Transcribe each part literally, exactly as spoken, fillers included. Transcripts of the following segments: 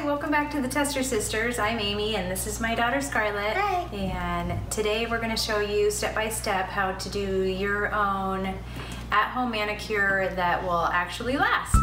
welcome back to the Tester Sisters. I'm Amy and this is my daughter Scarlett. Hi. And today we're going to show you step by step how to do your own at-home manicure that will actually last.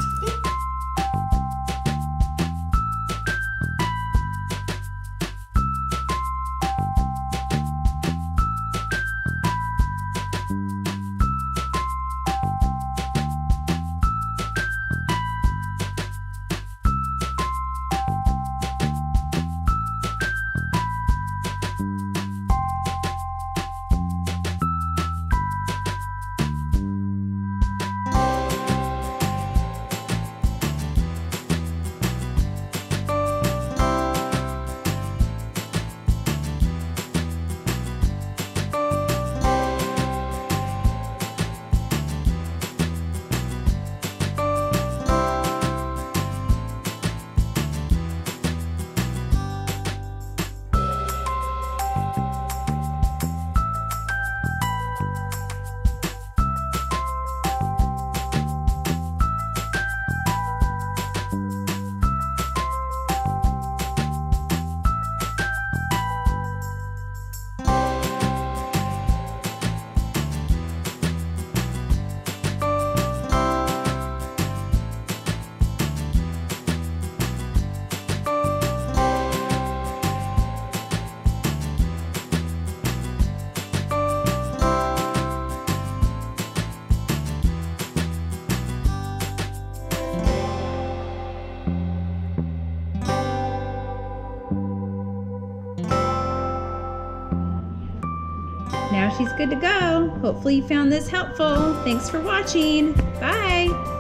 Now she's good to go. Hopefully you found this helpful. Thanks for watching. Bye.